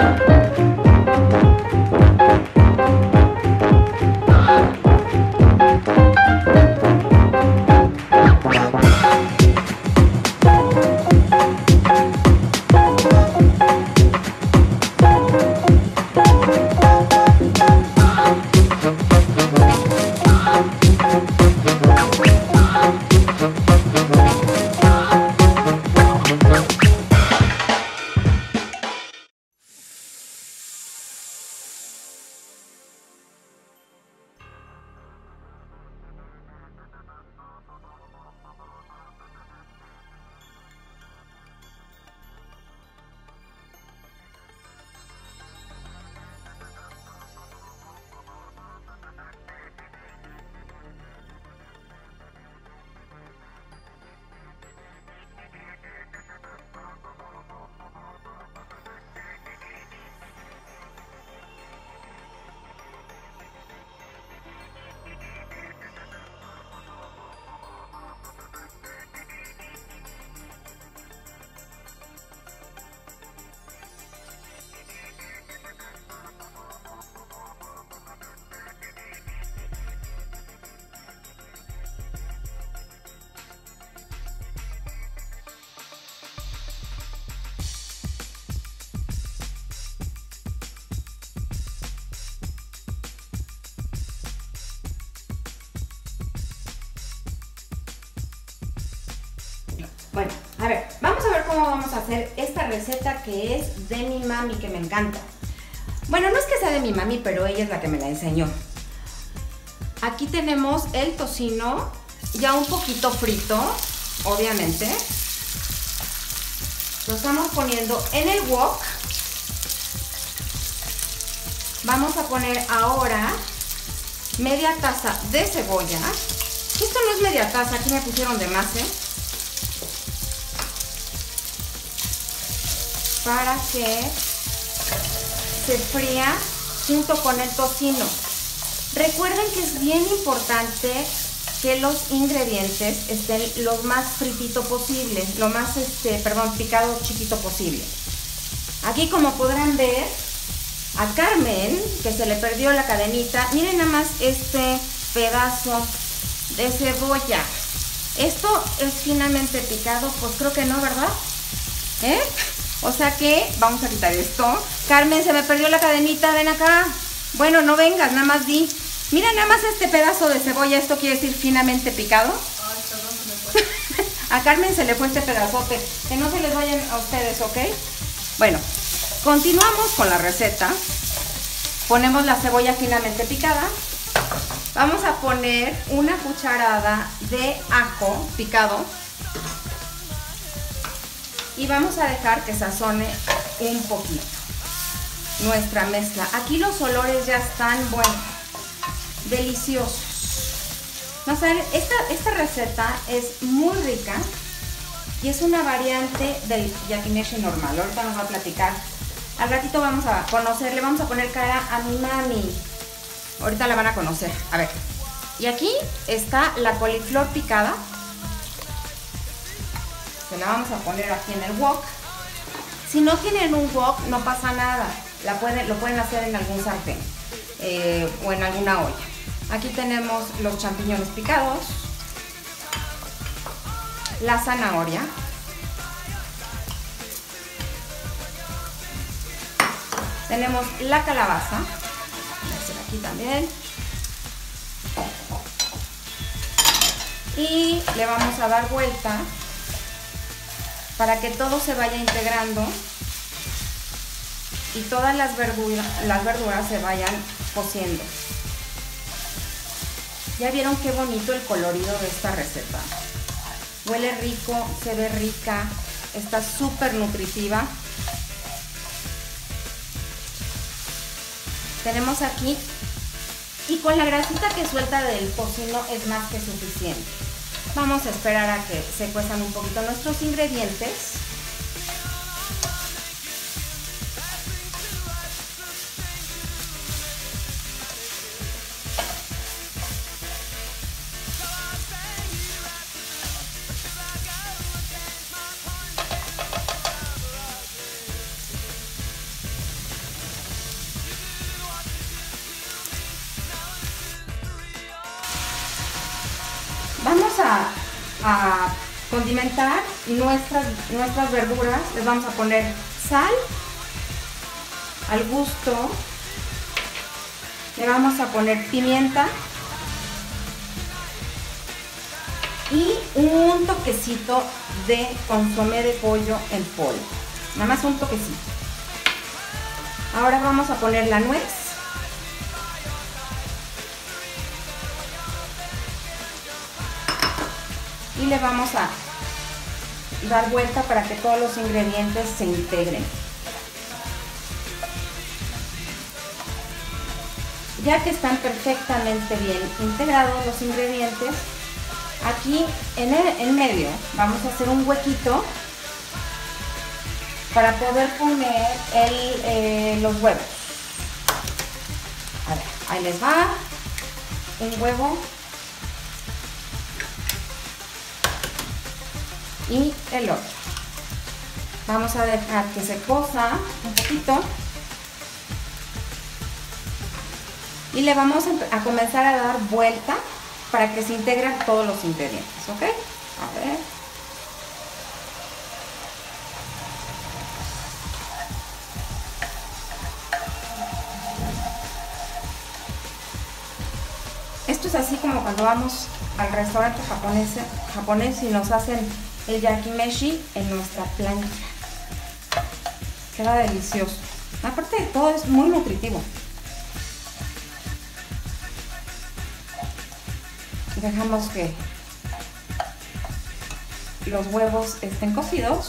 Bueno, a ver cómo vamos a hacer esta receta que es de mi mami, que me encanta. Bueno, no es que sea de mi mami, pero ella es la que me la enseñó. Aquí tenemos el tocino ya un poquito frito, obviamente. Lo estamos poniendo en el wok. Vamos a poner ahora media taza de cebolla. Esto no es media taza, aquí me pusieron de más, para que se fría junto con el tocino. Recuerden que es bien importante que los ingredientes estén lo más fritito posible, lo más picado chiquito posible. Aquí, como podrán ver, a Carmen, que se le perdió la cadenita, miren nada más este pedazo de cebolla. Esto es finamente picado, pues creo que no, ¿verdad? O sea que vamos a quitar esto. Carmen, se me perdió la cadenita, ven acá. Bueno, no vengas, nada más di. Mira nada más este pedazo de cebolla, esto quiere decir finamente picado. Ay, perdón, se me fue. A Carmen se le fue este pedazote. Que no se les vayan a ustedes, ¿ok? Bueno, continuamos con la receta. Ponemos la cebolla finamente picada. Vamos a poner una cucharada de ajo picado. Y vamos a dejar que sazone un poquito nuestra mezcla. Aquí los olores ya están, bueno, deliciosos. No saben, esta receta es muy rica y es una variante del yakimeshi normal. Ahorita nos va a platicar. Al ratito vamos a conocer, le vamos a poner cara a mi mami. Ahorita la van a conocer. A ver. Y aquí está la coliflor picada. Se la vamos a poner aquí en el wok. Si no tienen un wok, no pasa nada. Lo pueden hacer en algún sartén o en alguna olla. Aquí tenemos los champiñones picados, la zanahoria, tenemos la calabaza, voy a hacer aquí también, y le vamos a dar vuelta para que todo se vaya integrando y todas las verduras se vayan cociendo. ¿Ya vieron qué bonito el colorido de esta receta? Huele rico, se ve rica, está súper nutritiva. Tenemos aquí, y con la grasita que suelta del tocino es más que suficiente. Vamos a esperar a que se cuezan un poquito nuestros ingredientes. a condimentar nuestras verduras. Les vamos a poner sal al gusto. Le vamos a poner pimienta y un toquecito de consomé de pollo en polvo. Nada más un toquecito. Ahora vamos a poner la nuez. Y le vamos a dar vuelta para que todos los ingredientes se integren. Ya que están perfectamente bien integrados los ingredientes, aquí en medio vamos a hacer un huequito para poder poner los huevos. A ver, ahí les va un huevo y el otro. Vamos a dejar que se cosa un poquito y le vamos a comenzar a dar vuelta para que se integren todos los ingredientes, ¿ok? A ver. Esto es así como cuando vamos al restaurante japonés y nos hacen el yakimeshi en nuestra plancha. Queda delicioso. Aparte de todo, es muy nutritivo. Dejamos que los huevos estén cocidos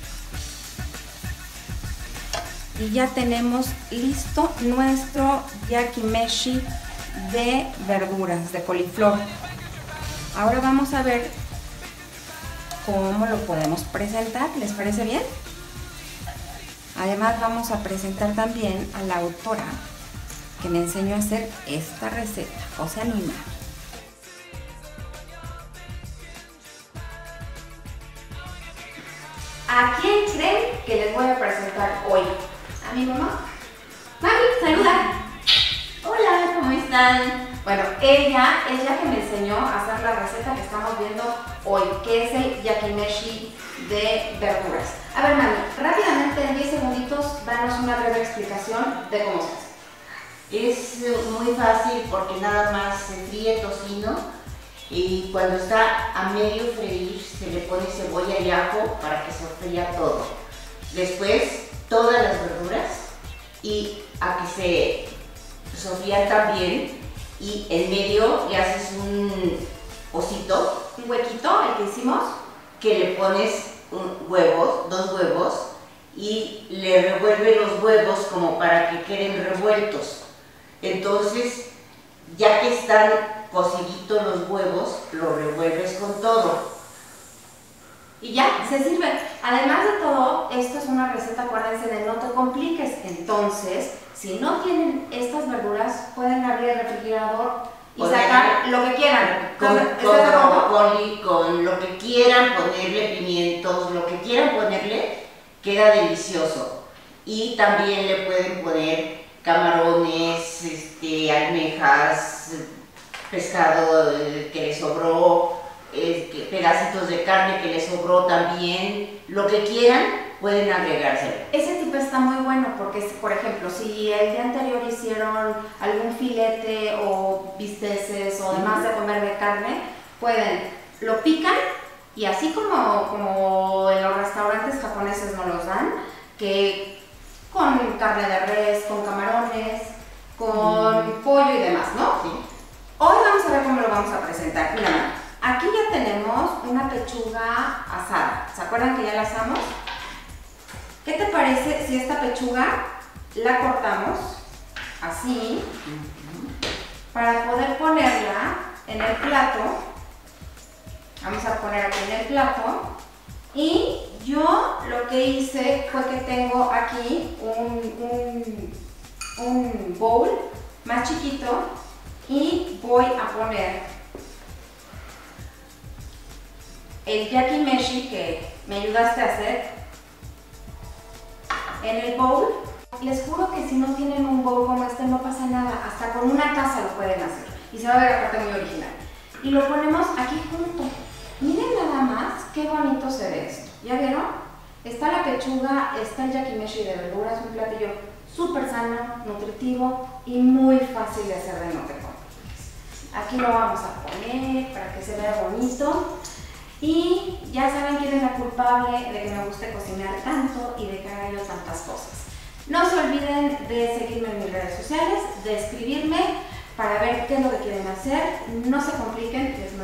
y ya tenemos listo nuestro yakimeshi de verduras, de coliflor. Ahora vamos a ver cómo lo podemos presentar. ¿Les parece bien? Además vamos a presentar también a la autora que me enseñó a hacer esta receta, José Anima. ¿A quién creen que les voy a presentar hoy? ¿A mi mamá? Mami, saluda. Hola, ¿cómo están? Bueno, ella es la que me enseñó a hacer la receta que estamos viendo hoy, que es el yakimeshi de verduras. A ver, mami, rápidamente en 10 segunditos, danos una breve explicación de cómo se hace. Es muy fácil porque nada más se fríe tocino y cuando está a medio freír se le pone cebolla y ajo para que se fría todo. Después todas las verduras y a que se sofrían también y en medio le haces un osito, Un huequito, el que hicimos, que le pones dos huevos y le revuelve los huevos como para que queden revueltos. Entonces, ya que están cociditos los huevos, los revuelves con todo. y ya, se sirve. Además de todo, esto es una receta, acuérdense de no te compliques. Entonces, si no tienen estas verduras, pueden abrir el refrigerador y sacar lo que quieran. Con lo que quieran, ponerle pimientos, lo que quieran ponerle, queda delicioso. Y también le pueden poner camarones, almejas, pescado que le sobró, pedacitos de carne que le sobró también, lo que quieran pueden agregárselo. Ese tipo está muy bueno porque, por ejemplo, si el día anterior hicieron algún filete o bisteces o demás de comer de carne, lo pican y así como en los restaurantes japoneses nos los dan, que con carne de res, con camarones, con pollo y demás, ¿no? Sí. Hoy vamos a ver cómo lo vamos a presentar. Mira, aquí ya tenemos una pechuga asada. ¿Se acuerdan que ya la asamos? ¿Qué te parece si esta pechuga la cortamos así para poder ponerla en el plato? Vamos a poner aquí en el plato y yo lo que hice fue que tengo aquí un bowl más chiquito y voy a poner el yakimeshi que me ayudaste a hacer en el bowl. Les juro que si no tienen un bowl como este no pasa nada, hasta con una taza lo pueden hacer y se va a ver aparte muy original. Y lo ponemos aquí junto. qué bonito se ve esto. ¿Ya vieron? Está la pechuga, está el yakimeshi de verduras, un platillo súper sano, nutritivo y muy fácil de hacer de no te compliques. Aquí lo vamos a poner para que se vea bonito. Y ya saben quién es la culpable de que me guste cocinar tanto y de que haga yo tantas cosas. No se olviden de seguirme en mis redes sociales, de escribirme para ver qué es lo que quieren hacer. No se compliquen, les